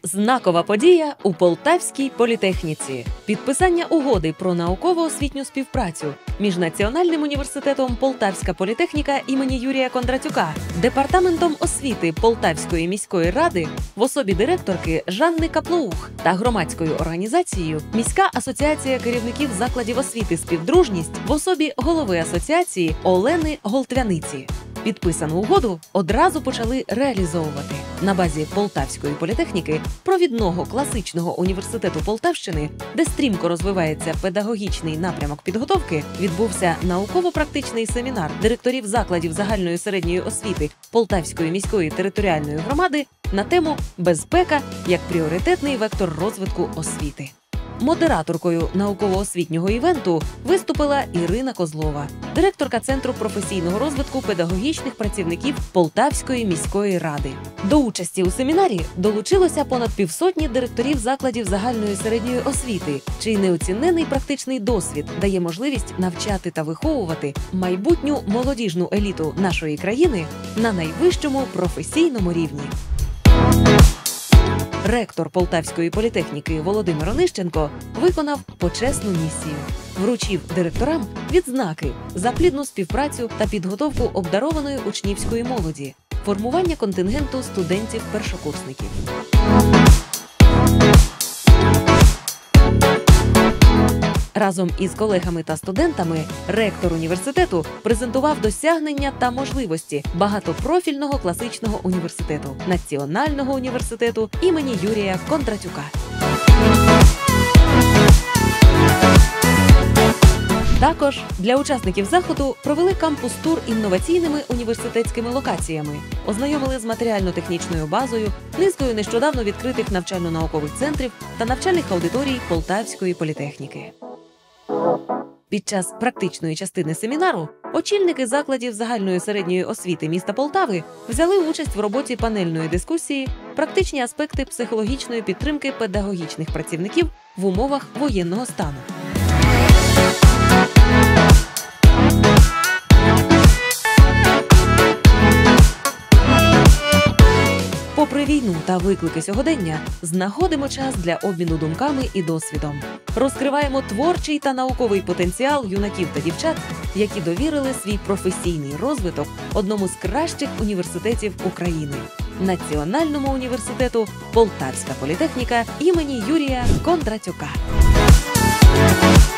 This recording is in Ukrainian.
Знакова подія у Полтавській політехніці. Підписання угоди про науково-освітню співпрацю між Національним університетом Полтавська політехніка імені Юрія Кондратюка, Департаментом освіти Полтавської міської ради в особі директорки Жанни Каплоух та громадською організацією Міська асоціація керівників закладів освіти «Співдружність» в особі голови асоціації Олени Голтвяниці. Підписану угоду одразу почали реалізовувати. На базі Полтавської політехніки, провідного класичного університету Полтавщини, де стрімко розвивається педагогічний напрямок підготовки, відбувся науково-практичний семінар директорів закладів загальної середньої освіти Полтавської міської територіальної громади на тему «Безпека як пріоритетний вектор розвитку освіти». Модераторкою науково-освітнього івенту виступила Ірина Козлова, директорка Центру професійного розвитку педагогічних працівників Полтавської міської ради. До участі у семінарі долучилося понад півсотні директорів закладів загальної середньої освіти, чий неоцінений практичний досвід дає можливість навчати та виховувати майбутню молодіжну еліту нашої країни на найвищому професійному рівні. Ректор Полтавської політехніки Володимир Онищенко виконав почесну місію. Вручив директорам відзнаки за плідну співпрацю та підготовку обдарованої учнівської молоді, формування контингенту студентів-першокурсників. Разом із колегами та студентами ректор університету презентував досягнення та можливості багатопрофільного класичного університету – Національного університету імені Юрія Кондратюка. Також для учасників заходу провели кампус-тур інноваційними університетськими локаціями, ознайомили з матеріально-технічною базою, низкою нещодавно відкритих навчально-наукових центрів та навчальних аудиторій Полтавської політехніки. Під час практичної частини семінару очільники закладів загальної середньої освіти міста Полтави взяли участь в роботі панельної дискусії «Практичні аспекти психологічної підтримки педагогічних працівників в умовах воєнного стану». Попри війну та виклики сьогодення, знаходимо час для обміну думками і досвідом. Розкриваємо творчий та науковий потенціал юнаків та дівчат, які довірили свій професійний розвиток одному з кращих університетів України – Національному університету Полтавська політехніка імені Юрія Кондратюка.